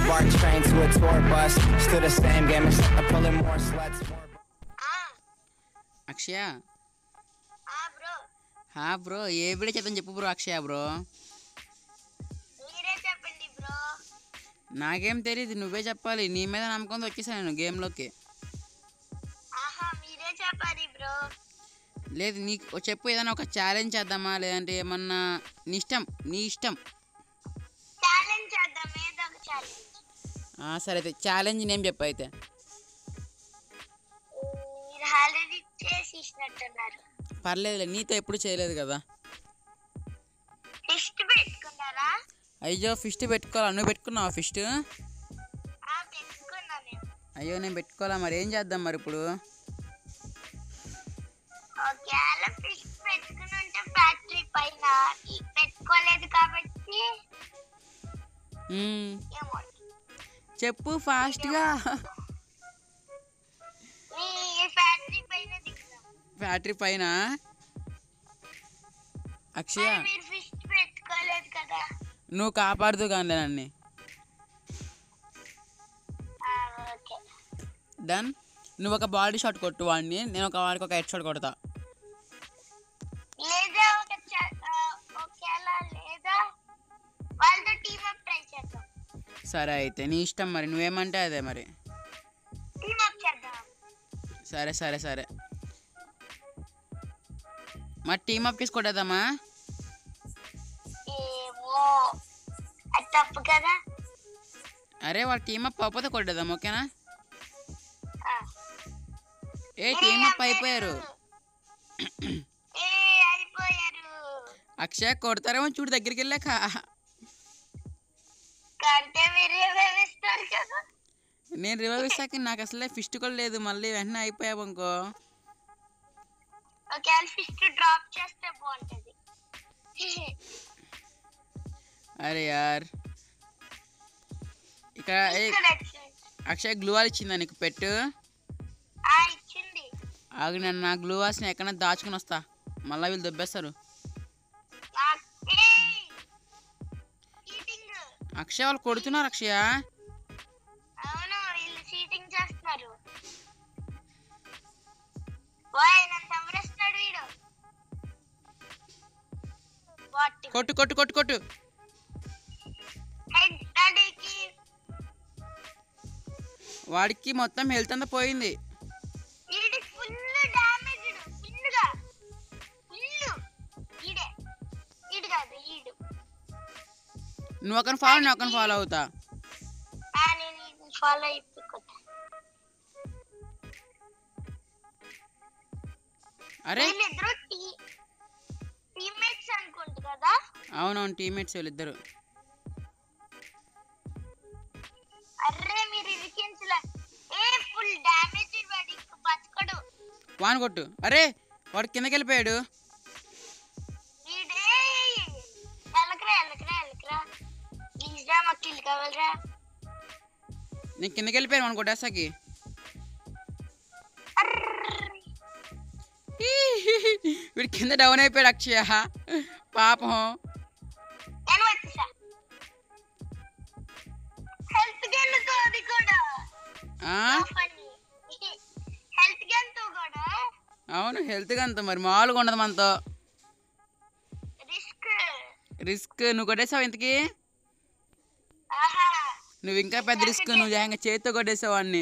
BART train to a tour bus. Still the same game, except I'm pulling more sluts. Akshaya bro bro ఏ video చేద్దాం చెప్పు bro. అక్షయ bro మీరే చెప్పండి bro. నాకేం తెలియదు, నువ్వే చెప్పాలి. నీ మీద నమ్మకంతో వచ్చేసాను నేను గేమ్లోకి. మీరే చెప్పాలి బ్రో. లేదు నీకు చెప్పు, ఏదైనా ఒక ఛాలెంజ్ చేద్దామా లేదంటే ఏమన్నా నీ ఇష్టం. ఛాలెంజ్ చేద్దాం, ఏదో ఒక ఛాలెంజ్. సరే అయితే ఛాలెంజ్ నేమ్ చెప్పు అయితే. మీరు ఆల్రెడీ చేసినట్టున్నారు. పర్లేదులే, నీతో ఎప్పుడు చేయలేదు కదా. ఫిస్ట్ పెట్టుకున్నారా? అయ్యో ఫిస్ట్ పెట్టుకోవాలా? నువ్వు పెట్టుకున్నావా ఫిస్ట్? పెట్టుకున్నా నేను. అయ్యో నేను పెట్టుకోవాలా, మరి ఏం చేద్దాం మరి ఇప్పుడు? ఒకవేళ ఫిస్ట్ పెట్టుకుని ఉంటే ఫ్యాక్టరీ పైన పెట్టుకోలేదు కాబట్టి చెప్పు ఫాస్ట్గా. ఫ్యాక్టరీ పైన దిగుతాం. ఫ్యాక్టరీ పైన? అక్షయ మీరు ఫిస్ట్ పెట్టుకోలేదు కదా. నువ్వు కాపాడుతూ కానీ నన్ను. డన్. నువ్వు ఒక బాడీ షాట్ కొట్టు వాడిని, నేను వాడికి ఒక హెడ్ షాట్ కొడతా. లేదా లేదా వాళ్ళతో టీమ్ అప్ ట్రై చేద్దాం. సరే అయితే నీ ఇష్టం, మరి నువ్వేమంటే అదే మరి. టీమ్ అప్ చేద్దాం. సరే సరే సరే మరి టీమ్ అప్ చేసి కొట్టేద్దామా? ఏమో అది తప్పు కదా. అరే వాళ్ళు టీమ్ అప్ అవ్వకపోతే కొట్టేద్దాం, ఓకేనా? టీమ్ అప్ అయిపోయారు. అక్షయ్ కొడతారేమో చూడు దగ్గరికి వెళ్ళాక. నేను రివైవ్ ఇస్తాక నాకు అసలే ఫిస్ట్ కూడా లేదు, మళ్ళీ వెంటనే అయిపోయావు ఇంకో. అరే యార్ ఇక్కడ అక్షయ్ గ్లూవాల్ ఇచ్చిందా నీకు పెట్టు? ఆగి నన్ను నా గ్లూవాల్స్ని ఎక్కడైనా దాచుకుని వస్తా, మళ్ళీ వీళ్ళు దొబ్బేస్తారు. అక్షయ్ వాళ్ళు కొడుతున్నారు. అక్షయ కొట్టు కొట్టు కొట్టు కొట్టు. వాడికి మొత్తం హెల్త్ అంతా పోయింది. నువ్వు ఒకరిని ఫాలో, నేను ఒకరిని ఫాలో అవుతా. అరే అవునవును టీమ్మేట్స్ వీళ్ళిద్దరు. వాన్ కొట్టు. అరే వాడు కిందకి వెళ్ళిపోయాడు. నేను కిందకి వెళ్ళిపోయాను వాడిని కొట్టేస్తాకి. వీడు కింద డౌన్ అయిపోయాడు అక్షయ పాపం. అవును హెల్త్ గంత మరి మామూలుగా ఉండదు మనతో. రిస్క్ నువ్వు కొట్టేసావు ఇంతకి? నువ్వు ఇంకా పెద్ద రిస్క్, నువ్వు జాయిగా చేతితో కొట్టేసావు వాడిని.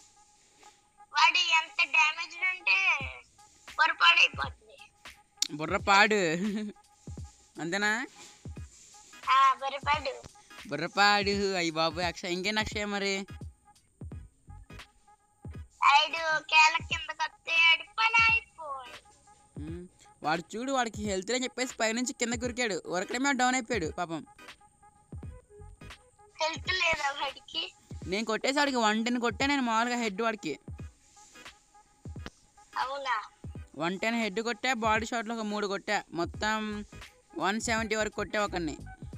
బుర్రపాడు అంతేనా? బుర్రపాడు. అయ్యి బాబు అక్షయ్ ఇంకేంటి అక్షయ్ మరి? వాడు చూడు వాడికి హెల్త్ అని చెప్పేసి పైనుంచి కింద కురికాడు, ఉరకడమే డౌన్ అయిపోయాడు పాపం. నేను కొట్టేసి వాడికి 110 కొట్టా నేను మామూలుగా హెడ్. వాడికి 110 హెడ్ కొట్టా, బాడీ షాట్లో ఒక 3 కొట్టా, మొత్తం 170 వరకు కొట్టా ఒకరిని.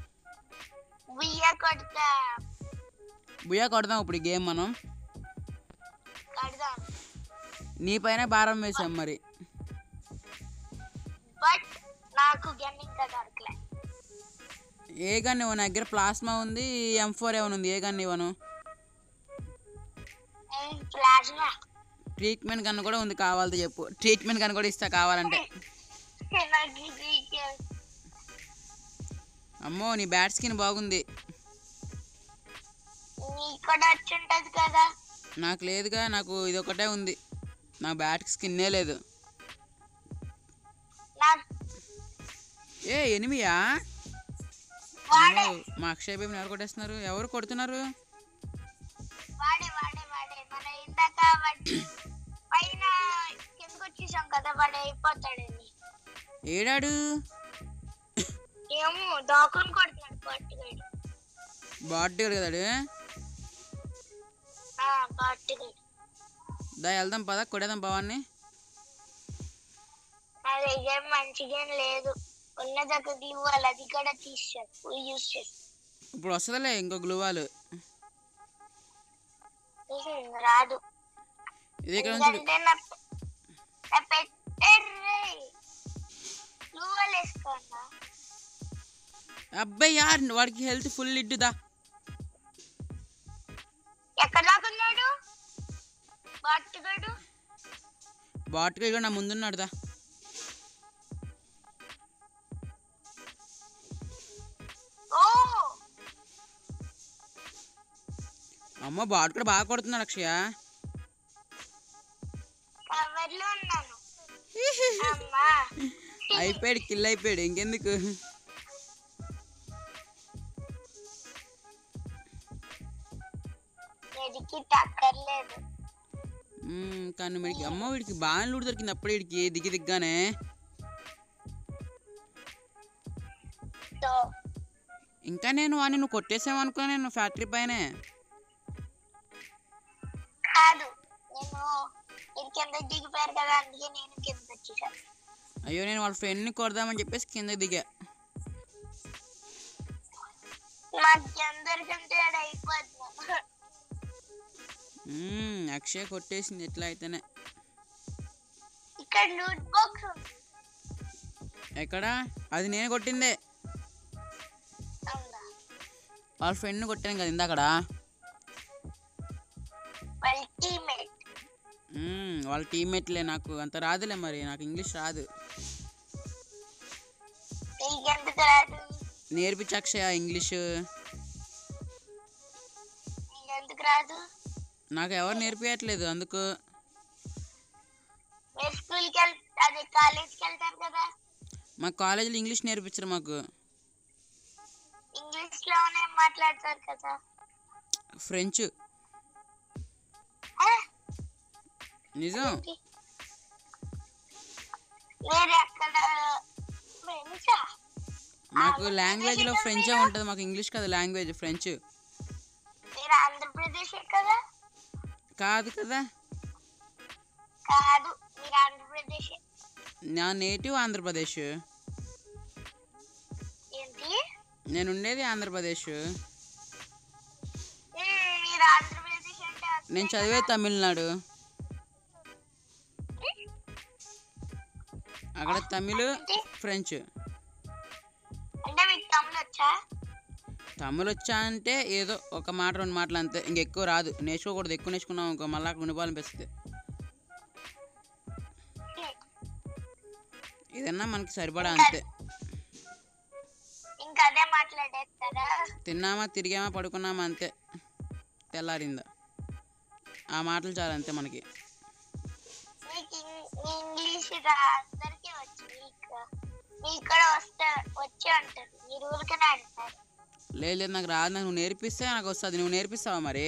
బుయ్యా కొడదాం ఇప్పుడు ఈ గేమ్ మనం. నీ పైన భారం వేసాం మరి. ఏ గన్ ఇవ్వను, నా దగ్గర ప్లాస్మా ఉంది, M4 ఏమైనా ఉంది. ఏ గన్ ఇవ్వను. ప్లాస్మా ట్రీట్మెంట్ గన్ కూడా ఉంది, కావాలంటే చెప్పు. ట్రీట్మెంట్ గన్ కూడా ఇస్తా కావాలంటే. నాకు ఇది అమ్మో నీ బ్యాట్ స్కిన్ బాగుంది. నీకు కూడా వచ్చి ఉంటది కదా. నాకు లేదుగా, నాకు ఇది ఒకటే ఉంది. నా బ్యాట్ స్కిన్నే లేదు. నాకు ఏ ఎనిమియా? వాడే మా అక్షయ్ బేబీని ఎవరు కొట్టేస్తున్నారు? ఎవరు కొడుతున్నారు? వాడే వాడే వాడే మన ఇందాక పైన కిందకు వచ్చేసాం కదా, వాడు అయిపోతాడని. ఏడాడు? ఏమో దాకుని కొడుతున్నాడు పట్టుగాడు. బాట్గాడు కదాడు. పట్టుగాడు. దా వెళ్దాం పదా, కొడేద్దాం భవాన్ని. నా దగ్గర మంచిగా లేదు, ఉన్న దగ్గర గ్లూ వాల్ అది కూడా తీసాడు యూజ్ చేసి. ఇప్పుడు వస్తుందిలే ఇంకో గ్లూవాలు. రాదు. ఇది ఇక్కడ నుంచి ఎందుకంటే నా పెట్టే గ్లూ వాల్ వేసుకోండా. అబ్బాయి యార్ వాడికి హెల్త్ ఫుల్ ఇడ్డుదా. ఎక్కడ దాకున్నాడు బాటుగాడు? బాట్గా కూడా నా ముందున్నాడు దా. అమ్మ బాట్ కూడా బాగా కొడుతున్నాడు అక్షయ. కవర్లో ఉన్నాను. అమ్మా అయిపోయాడు, కిల్ అయిపోయాడు. ఇంకెందుకు? ఎదికి టక్కర్లేదు. కానీ వీడికి అమ్మ వీడికి బాగా లూడు దొరికింది అప్పుడు. వీడికి దిగి దిగ్గానే ఇంకా నేను వాడిని నువ్వు కొట్టేసావనుకో, నేను ఫ్యాక్టరీ పైనే. కాదు, నేను ఇది కింద దిగిపోయారు కదా, అందుకే నేను కింద వచ్చేసా. అయ్యో నేను వాళ్ళ ఫ్రెండ్ని కొడదామని చెప్పేసి కింద దిగా. మాకందరికంటే అయిపోతున్నా. అక్షయ్ కొట్టేసింది ఎట్లా అయితేనే. ఇక్కడ లూట్ బాక్స్ ఉంది. ఎక్కడ? అది నేను కొట్టిందే. అవునా? వాళ్ళ ఫ్రెండ్ని కొట్టాను కదా ఇందాకడ. వాళ్ళ టీమ్మేట్. వాళ్ళ టీమ్మేట్లే. నాకు అంత రాదులే, మరి నాకు ఇంగ్లీష్ రాదు. నీకెందుకు రాదు? నేర్పించు అక్షయ ఇంగ్లీషు. నీకెందుకు రాదు? నాకు ఎవరు నేర్పించట్లేదు అందుకు. మీరు స్కూల్కి అదే కాలేజ్కి వెళ్తారు కదా, మా కాలేజీలో ఇంగ్లీష్ నేర్పించరు మాకు. ఇంగ్లీష్ లోనే మాట్లాడతారు కదా. ఫ్రెంచ్. నిజం. మీరు ఎక్కడ ఫ్రెంచా? మాకు లాంగ్వేజ్లో ఫ్రెంచే ఉంటుంది, మాకు ఇంగ్లీష్ కదా లాంగ్వేజ్, ఫ్రెంచ్. మీరు ఆంధ్రప్రదేశ్ కదా? కాదు కదా. కాదు, మీరు ఆంధ్రప్రదేశ్. నా నేటివ్ ఆంధ్రప్రదేశ్. ఏంటి? నేను ఉండేది ఆంధ్రప్రదేశ్. మీరు ఆంధ్రప్రదేశ్ అంటే నేను చదివే తమిళనాడు. అక్కడ తమిళ్, ఫ్రెంచ్. అంటే మీకు తమిళ వచ్చా? తమిళ్ వచ్చా అంటే ఏదో ఒక మాట రెండు మాటలు అంతే, ఇంకెక్కువ రాదు. నేర్చుకోకూడదు, ఎక్కువ నేర్చుకున్నాం ఇంకో మళ్ళీ అక్కడ ఉండిపోవాలనిపిస్తుంది. ఏదన్నా మనకి సరిపడా అంతే. ఇంకా అదే మాట్లాడేస్తారా? తిన్నామా, తిరిగామా, పడుకున్నామా అంతే. తెల్లారిందా ఆ మాటలు చాలు అంతే మనకి. మీకు ఇంగ్లీష్ అందరికీ వచ్చు, మీకు కూడా వచ్చే అంటారు, మీరు ఊరికనే అంటారు. లేదు నాకు రాదు. నువ్వు నేర్పిస్తే నాకు వస్తుంది. నువ్వు నేర్పిస్తావా మరి?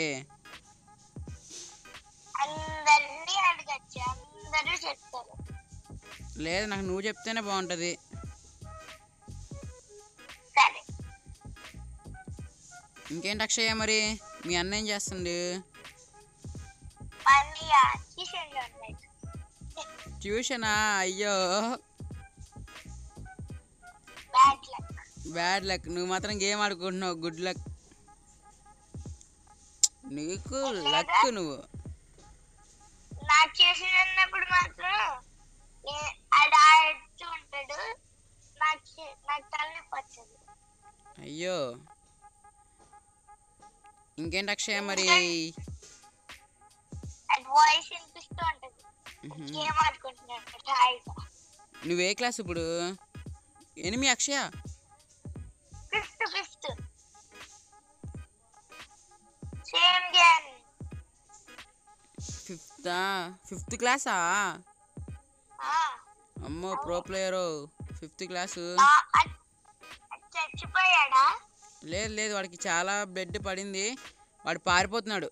అందరినీ అడగచ్చు, అందరూ చెప్తారు. లేదు నాకు నువ్వు చెప్తేనే బాగుంటుంది. సరే. ఇంకేంటి అక్షయ మరి మీ అన్న ఏం చేస్తుండు? ట్యూషనా? అయ్యో బ్యాడ్ లక్. నువ్వు మాత్రం గేమ్ ఆడుకుంటున్నావు. గుడ్ లక్ నీకు. లక్ నువ్వు. నా ట్యూషన్ ఉన్నప్పుడు మాత్రం ఆడుతూ ఉంటాడు, నాకు తలనొప్పి వచ్చేది. అయ్యో ఇంకేంటి అక్షయ మరి? వాయిస్ వినిపిస్తూ ఉంటది. గేమ్ ఆడుకుంటున్నాను హాయిగా. నువ్వే క్లాస్ ఇప్పుడు? Enemy Akshaya? Fifth same game. Fifth క్లాసా? అమ్మో ప్రో ప్లేయరు 5th క్లాసు. చచ్చిపోయాడా? లేదు లేదు, వాడికి చాలా బ్లడ్ పడింది, వాడు పారిపోతున్నాడు.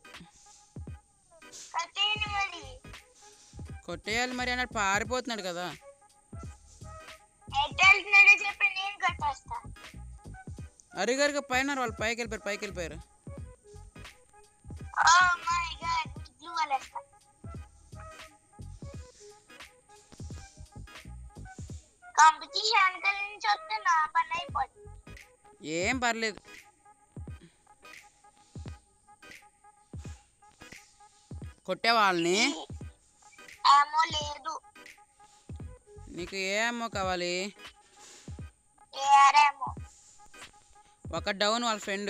కొట్టేయాలి మరి అన్నాడు, పారిపోతున్నాడు కదా. అరిగరిగా పైన వాళ్ళు పైకి వెళ్ళిపోయారు. ఏం పర్లేదు. కొట్టే వాళ్ళని. లేదు. నీకు ఏ అమ్మో కావాలి? ఒక డౌన్ వాళ్ళ ఫ్రెండ్.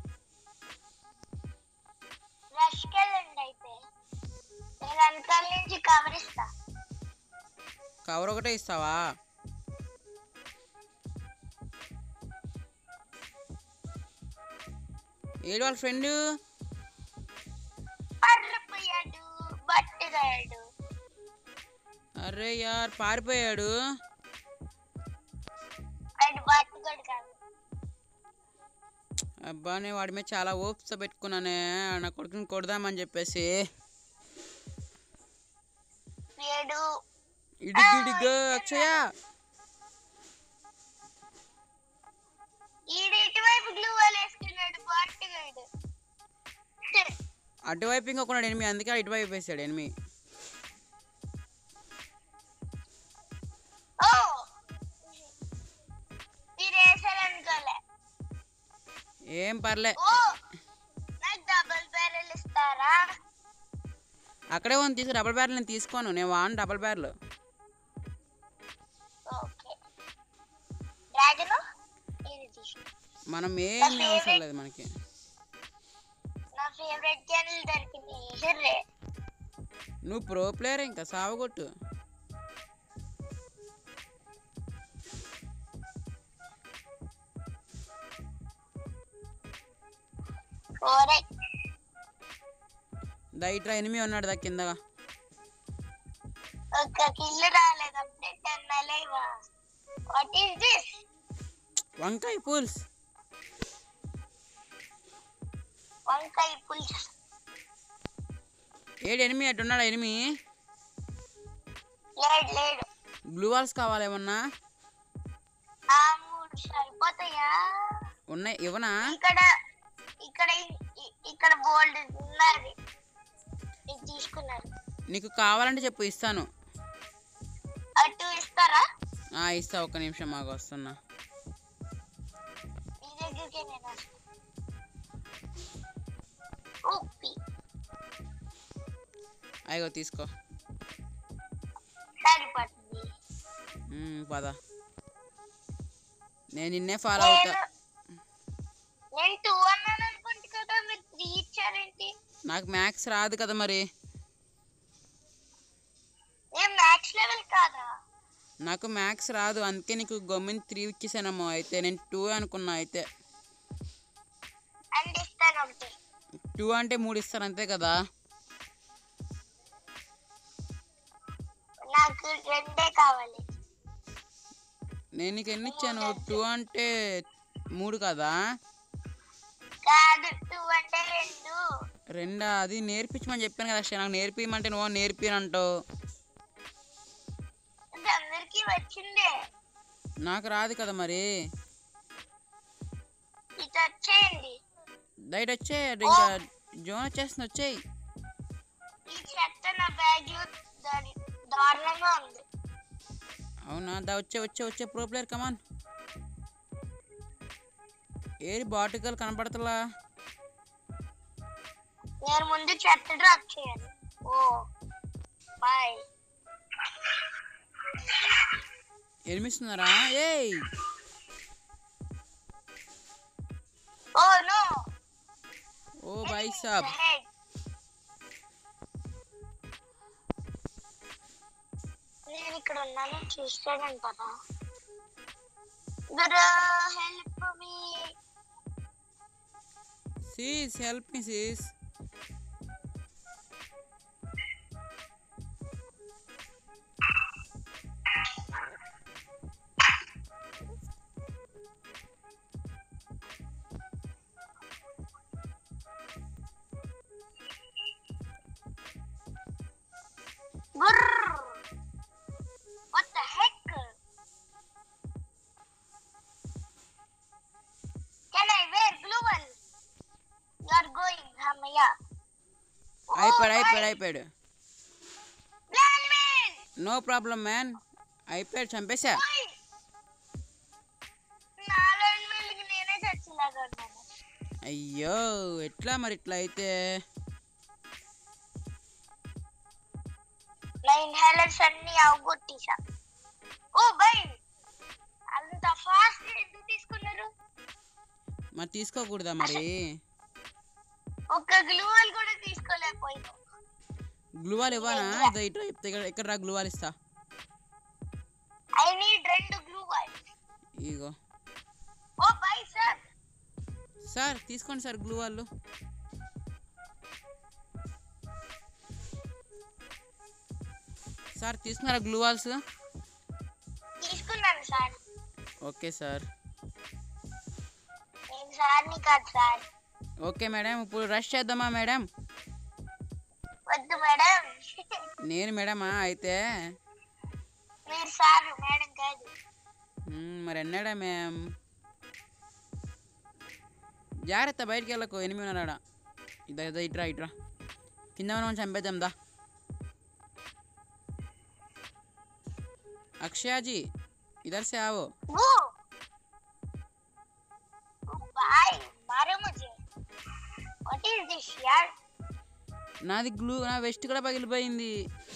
కవర్ ఒకటే ఇస్తావా? ఏడు వాళ్ళ ఫ్రెండ్? అరే యార్ పారిపోయాడు. అబ్బా నేను వాడి మీద చాలా ఓప్స్ పెట్టుకున్నానే, నా కొడుకుని కొడదామని చెప్పేసి. ఇడిగిడిగా అక్షయ అటువైపు ఇంకొకనాడు ఎనిమి, అందుకే ఇటువైపు వేసాడు ఎనిమి. ఏం పర్లే, అక్కడే ఉంది తీసు. డబుల్ బ్యారెల్ నేను తీసుకోను, నేను వాను డబుల్ బ్యారెల్. మనం ఏం అవసరం లేదు మనకి. నువ్వు ప్రో ప్లేయర్, ఇంకా సావగొట్టు. దైట్రా ఎనిమి ఉన్నాడు దా కింద. వంకాయ పుల్స్. ఏడు ఎనిమి అట్టున్నాడా ఎనిమి? బ్లూ వాల్స్ కావాలేమన్నా? ఉన్నాయి ఇవ్వనా? నీకు కావాలంటే చెప్పు ఇస్తాను. ఇస్తా, ఒక్క నిమిషం మాకు వస్తున్నా. అయ్యో తీసుకో. పద, నేను నిన్నే ఫాలో అవుతా. నాకు మ్యాథ్స్ రాదు కదా మరి. నాకు మ్యాథ్స్ రాదు, అందుకే నీకు గమ్మిని 3 ఇచ్చేసానమ్మో. అయితే నేను 2 అనుకున్నా. అయితే 2 అంటే 3 ఇస్తారు అంతే కదా. నేను నీకు ఎన్ని ఇచ్చాను? 2 అంటే 3 కదా. 2 అది నేర్పించమని చెప్పాను కదా. నాకు నేర్పిమంటే నువ్వు నేర్పినంటావు. నాకు రాదు కదా మరి. డైట్ వచ్చే, ఇంకా జోన్ వచ్చేస్తుంది, వచ్చేయి. అవునా, దా వచ్చే ప్రో ప్లేయర్ కమాన్. ఏది బాటికల్ కనపడతలా? నేను ముందు చెత్త డ్రాప్ చేయాలి. బాయ్. ఎనిమిస్తున్నారా? ఏయ్ Oh no. ఓ భాయ్ Enemy సాబ్ ahead. నేను ఇక్కడ ఉన్నాను చూస్తాడంటారా? Bro, help me. Sis help me sis. Brrr. What the heck? Can I wear global? You are going, Hamaya. అయిపోయాడు. Blind man. No problem man. అయిపోయాడు, చంపేశా. నా blind man కి నేనే చచ్చిలాగా ఉన్నాను. అయ్యో ఎట్లా మరి ఇట్లా అయితే? నా ఇన్హేలర్స్ అన్ని అవగొట్టేసా. ఓ బై, అంత ఫాస్ట్ ఎందుకు తీసుకున్నారు? మరి తీసుకోకూడదా మరి? ఒక్క గ్లూవల్ కూడా తీసుకోలేకపోయినా. గ్లూవాల్ ఇవ్వనా? ఇక్కడ రా, గ్లూవాల్ ఇస్తా. I need 2 glue wall. ఇగో ఓ బై సార్. సార్ తీసుకోండి సార్ గ్లూవాళ్ళు. సార్ తీసుకున్నారా గ్లూవాల్స్? తీసుకున్నాను సార్. Okay sir. నేను సార్ని కాదు సార్. ఓకే మేడం, ఇప్పుడు రష్ చేద్దామా మేడం? వద్దు మేడం. నేను మేడమా అయితే? మీరు సార్, మేడం కాదు. మరి అన్నాడా మ్యామ్? జాగ్రత్త, బయటికి వెళ్ళకు, ఎనిమిది ఉన్నాడా? ఇట్రా కింద మనం చంపేద్దాం దా. अक्षया जी इधर से आओ. वो भाई मारो मुझे. What is this यार? నాది గ్లూ, నా వెస్ట్ కూడా పగిలిపోయింది.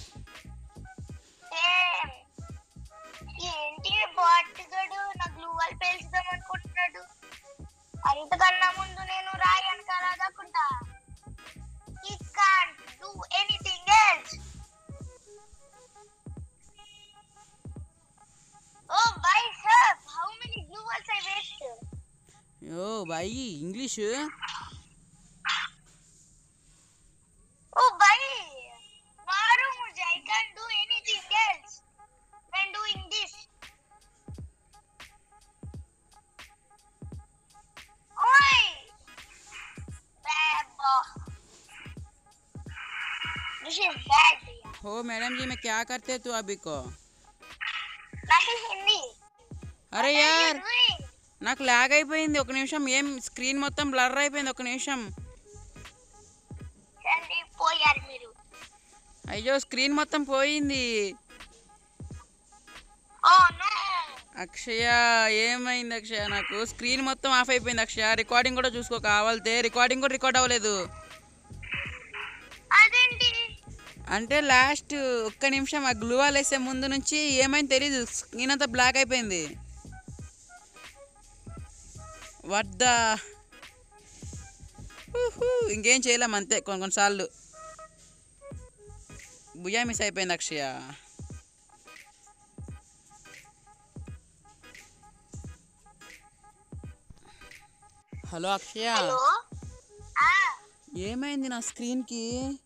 ఏంటి బాట్ గడు నా గ్లూ వాల్ పేల్చుదాం అనుకుంటున్నాడు. అంతకన్నా ముందు నేను రాయను కదా దాకుంటా. He can't do anything else. Oh bhai sir, how many glue walls I wasted? ఓ భాయ్ English. Oh bhai, maro mujhe. I can't do anything else when doing this. Oi, bad boy. This is bad yaar. हो madam ji, मैं क्या करते तू अभी को? नहीं हिंदी. అరే What are యార్, you doing? నాకు లాగ్ అయిపోయింది. ఒక నిమిషం, ఏం స్క్రీన్ మొత్తం బ్లర్ అయిపోయింది. ఒక నిమిషం. చండి పోయారు మీరు. అయ్యో స్క్రీన్ మొత్తం పోయింది. Oh no. అక్షయ ఏమైంది అక్షయ? నాకు స్క్రీన్ మొత్తం ఆఫ్ అయిపోయింది అక్షయ. రికార్డింగ్ కూడా చూసుకో కావాలితే. రికార్డింగ్ కూడా రికార్డ్ అవ్వలేదు. అదేంటి? అంటే లాస్ట్ ఒక్క నిమిషం ఆ గ్లూవాల్ వేసే ముందు నుంచి ఏమైంది తెలీదు, స్క్రీన్ అంతా బ్లాక్ అయిపోయింది. వద్ద ఇంకేం చేయలేం, అంతే. కొన్నిసార్లు భుజా మిస్ అయిపోయింది అక్షయ. హలో అక్షయ, హలో. ఏమైంది నా స్క్రీన్కి?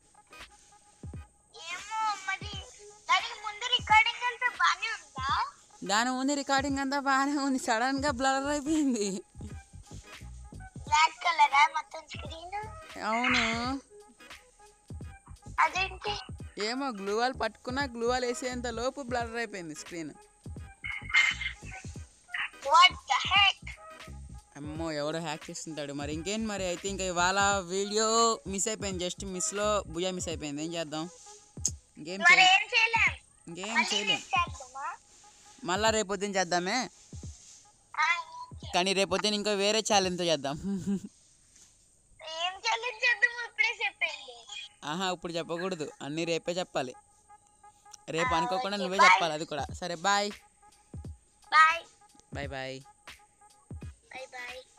ఏమో మరి దానికి ముందు రికార్డింగ్ అంతా బానే ఉందా? దాని ముందు రికార్డింగ్ అంతా బాగానే ఉంది, సడన్గా బ్లర్ అయిపోయింది. బ్లాక్ కలరా మొత్తం స్క్రీన్? అవును. అదేంటి? ఏమో గ్లూవాల్ పట్టుకున్నా, గ్లూవాల్ వేసేంత లోపు బ్లర్ అయిపోయింది స్క్రీన్. What the heck? అమ్మో ఎవడో హ్యాక్ చేస్తుంటాడు. మరి ఇంకేంటి మరి? అయితే ఇంకా ఇవాళ వీడియో మిస్ అయిపోయింది, జస్ట్ మిస్లో భుజా మిస్ అయిపోయింది. ఏం చేద్దాం? ఇంకేం మరి చేయలేం. ఏం చేయలేం. ఇంకేం మళ్ళీ చేయలేం. మిస్ చేద్దామా? మళ్ళా రేపొద్దున చేద్దామే. ఓకే. కానీ రేపొద్దున ఇంకా వేరే ఛాలెంజ్తో చేద్దాం. ఏం ఛాలెంజ్ చేద్దాం ఇప్పుడే చెప్పండి. ఆహా ఇప్పుడు చెప్పకూడదు, అన్నీ రేపే చెప్పాలి. రేపు అనుకోకుండా ఓకే, నువ్వే బాయ్. చెప్పాలి అది కూడా. సరే bye. Bye bye bye. Bye bye.